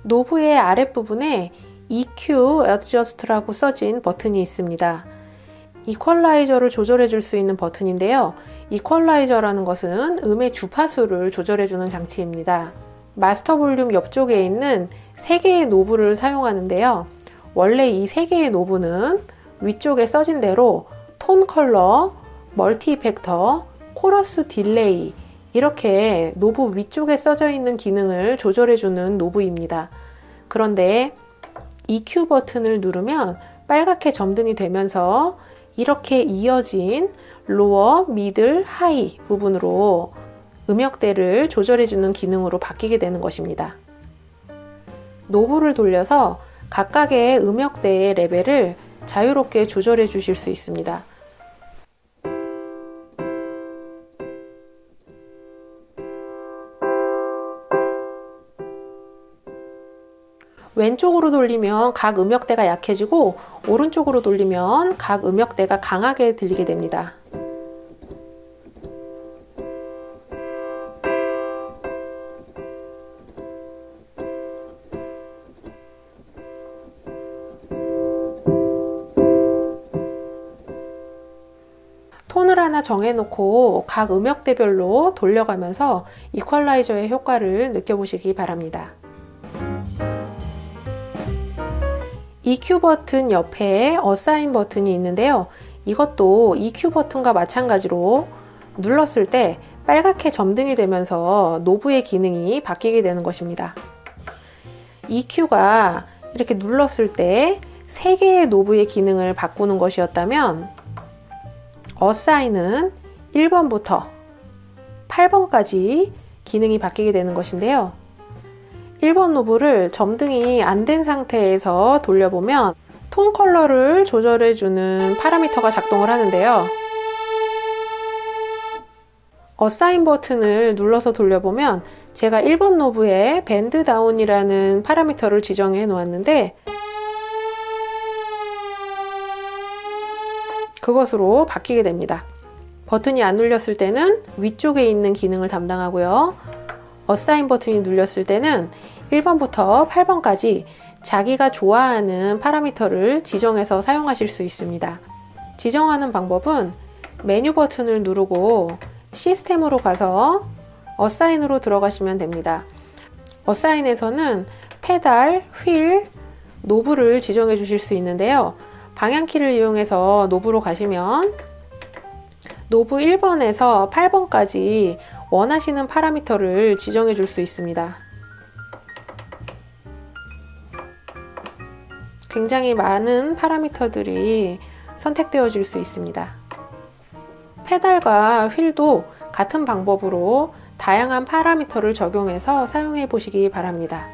노브의 아랫부분에 EQ Adjust라고 써진 버튼이 있습니다. 이퀄라이저를 조절해 줄 수 있는 버튼인데요. 이퀄라이저라는 것은 음의 주파수를 조절해 주는 장치입니다. 마스터 볼륨 옆쪽에 있는 3개의 노브를 사용하는데요. 원래 이 3개의 노브는 위쪽에 써진 대로 톤 컬러, 멀티 이펙터, 코러스 딜레이 이렇게 노브 위쪽에 써져 있는 기능을 조절해 주는 노브입니다. 그런데 EQ 버튼을 누르면 빨갛게 점등이 되면서 이렇게 이어진 로어, 미들, 하이 부분으로 음역대를 조절해주는 기능으로 바뀌게 되는 것입니다. 노브를 돌려서 각각의 음역대의 레벨을 자유롭게 조절해 주실 수 있습니다. 왼쪽으로 돌리면 각 음역대가 약해지고 오른쪽으로 돌리면 각 음역대가 강하게 들리게 됩니다. 톤을 하나 정해놓고 각 음역대별로 돌려가면서 이퀄라이저의 효과를 느껴보시기 바랍니다. EQ 버튼 옆에 어사인 버튼이 있는데요. 이것도 EQ 버튼과 마찬가지로 눌렀을 때 빨갛게 점등이 되면서 노브의 기능이 바뀌게 되는 것입니다. EQ가 이렇게 눌렀을 때 3개의 노브의 기능을 바꾸는 것이었다면 어사인은 1번부터 8번까지 기능이 바뀌게 되는 것인데요. 1번 노브를 점등이 안 된 상태에서 돌려보면 톤 컬러를 조절해주는 파라미터가 작동을 하는데요. 어사인 버튼을 눌러서 돌려보면 제가 1번 노브에 밴드 다운이라는 파라미터를 지정해 놓았는데 그것으로 바뀌게 됩니다. 버튼이 안 눌렸을 때는 위쪽에 있는 기능을 담당하고요. 어사인 버튼이 눌렸을 때는 1번부터 8번까지 자기가 좋아하는 파라미터를 지정해서 사용하실 수 있습니다. 지정하는 방법은 메뉴 버튼을 누르고 시스템으로 가서 어사인으로 들어가시면 됩니다. 어사인에서는 페달, 휠, 노브를 지정해 주실 수 있는데요. 방향키를 이용해서 노브로 가시면 노브 1번에서 8번까지 원하시는 파라미터를 지정해 줄 수 있습니다. 굉장히 많은 파라미터들이 선택되어질 수 있습니다. 페달과 휠도 같은 방법으로 다양한 파라미터를 적용해서 사용해 보시기 바랍니다.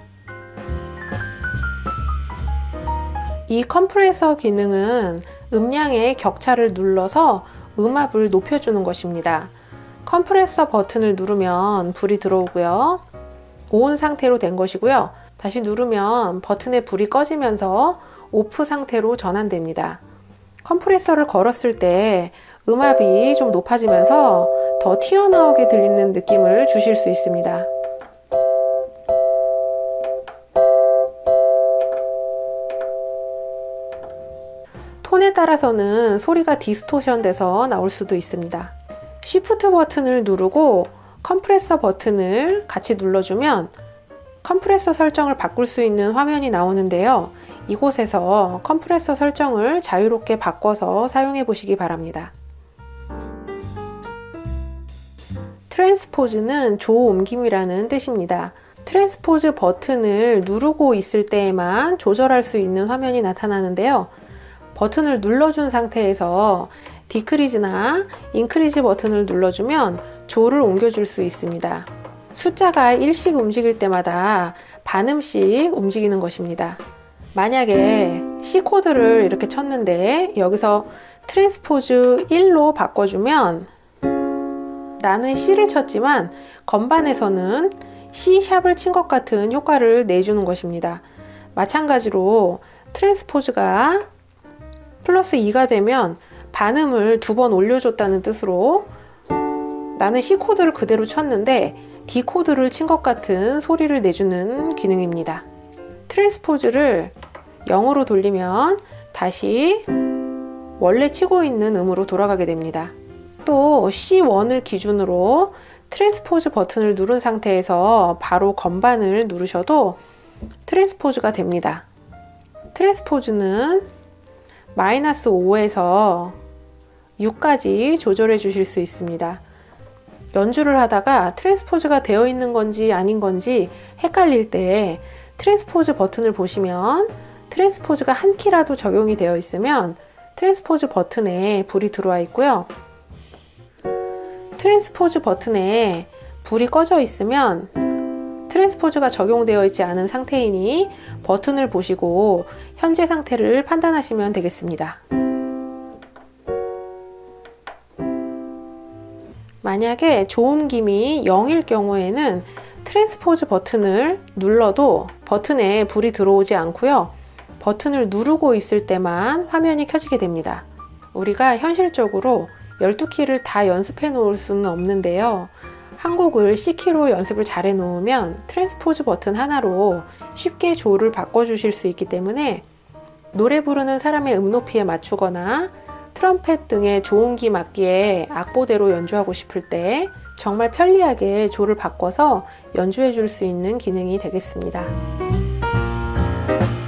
이 컴프레서 기능은 음량의 격차를 눌러서 음압을 높여주는 것입니다. 컴프레서 버튼을 누르면 불이 들어오고요. ON 상태로 된 것이고요. 다시 누르면 버튼의 불이 꺼지면서 오프 상태로 전환됩니다. 컴프레서를 걸었을 때 음압이 좀 높아지면서 더 튀어나오게 들리는 느낌을 주실 수 있습니다. 톤에 따라서는 소리가 디스토션 돼서 나올 수도 있습니다. 쉬프트 버튼을 누르고 컴프레서 버튼을 같이 눌러주면 컴프레서 설정을 바꿀 수 있는 화면이 나오는데요. 이곳에서 컴프레서 설정을 자유롭게 바꿔서 사용해 보시기 바랍니다. 트랜스포즈는 조옮김이라는 뜻입니다. 트랜스포즈 버튼을 누르고 있을 때에만 조절할 수 있는 화면이 나타나는데요. 버튼을 눌러준 상태에서 디크리즈나 인크리즈 버튼을 눌러주면 조를 옮겨줄 수 있습니다. 숫자가 1씩 움직일 때마다 반음씩 움직이는 것입니다. 만약에 C코드를 이렇게 쳤는데 여기서 트랜스포즈 1로 바꿔주면 나는 C를 쳤지만 건반에서는 C샵을 친 것 같은 효과를 내주는 것입니다. 마찬가지로 트랜스포즈가 플러스 2가 되면 반음을 2번 올려줬다는 뜻으로 나는 C코드를 그대로 쳤는데 D코드를 친 것 같은 소리를 내주는 기능입니다. 트랜스포즈를 0으로 돌리면 다시 원래 치고 있는 음으로 돌아가게 됩니다. 또 C1을 기준으로 트랜스포즈 버튼을 누른 상태에서 바로 건반을 누르셔도 트랜스포즈가 됩니다. 트랜스포즈는 마이너스 5에서 6까지 조절해 주실 수 있습니다. 연주를 하다가 트랜스포즈가 되어 있는 건지 아닌 건지 헷갈릴 때 트랜스포즈 버튼을 보시면 트랜스포즈가 한 키라도 적용이 되어 있으면 트랜스포즈 버튼에 불이 들어와 있고요. 트랜스포즈 버튼에 불이 꺼져 있으면 트랜스포즈가 적용되어 있지 않은 상태이니 버튼을 보시고 현재 상태를 판단하시면 되겠습니다. 만약에 조음김이 0일 경우에는 트랜스포즈 버튼을 눌러도 버튼에 불이 들어오지 않고요. 버튼을 누르고 있을 때만 화면이 켜지게 됩니다. 우리가 현실적으로 12키를 다 연습해 놓을 수는 없는데요. 한 곡을 C키로 연습을 잘 해 놓으면 트랜스포즈 버튼 하나로 쉽게 조를 바꿔 주실 수 있기 때문에 노래 부르는 사람의 음높이에 맞추거나 트럼펫 등의 조음기 악기에 악보대로 연주하고 싶을 때 정말 편리하게 조를 바꿔서 연주해 줄 수 있는 기능이 되겠습니다.